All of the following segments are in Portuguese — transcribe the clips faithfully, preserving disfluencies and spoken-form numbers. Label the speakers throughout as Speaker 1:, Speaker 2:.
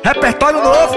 Speaker 1: repertório novo.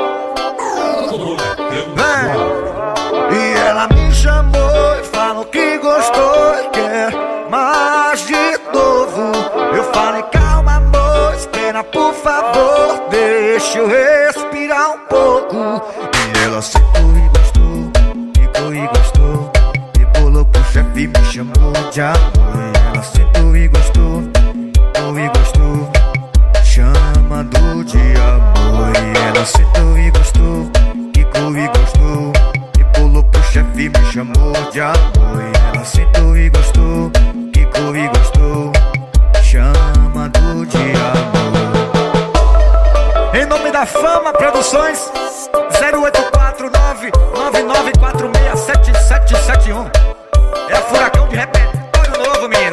Speaker 1: Vem. E ela me chamou e falou que gostou e quer mais de novo. Eu falei, calma amor, espera por favor, deixa eu respirar um pouco. E ela sentou e gostou, ficou e gostou, e pulou pro chefe e me chamou de amor. E ela sentou e gostou, ficou e gostou, chamando de amor. E ela sentou e gostou, ficou e gostou, e pulou pro chefe e me chamou de amor. E ela sentou e gostou, ficou e gostou, chamando de amor. Em nome da Fama Produções, zero oito quatro nove nove nove quatro seis sete sete sete um. É a Furacão de repertório novo, menino.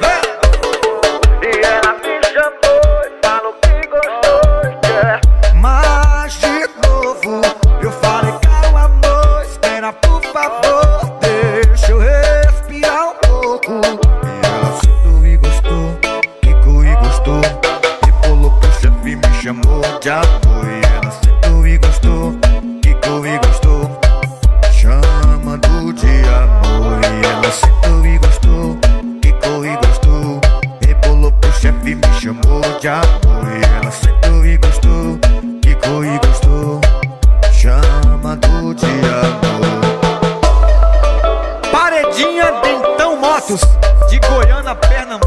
Speaker 1: E ela me chamou e falou que gostou e quer mais de novo. Eu falei, calma amor, espera por favor, deixa eu respirar um pouco. E ela sentou e gostou, ficou e gostou, e pulou pro chefe e me chamou de amor. E ela sentou e gostou, ficou e gostou, chamando de amor. E ela sentou e gostou, ficou e gostou, e pulou pro chefe e me chamou de amor. E ela sentou e gostou, ficou e gostou, chamando de amor. Paredinha Dentão Motos, de Goiânia, Pernambuco.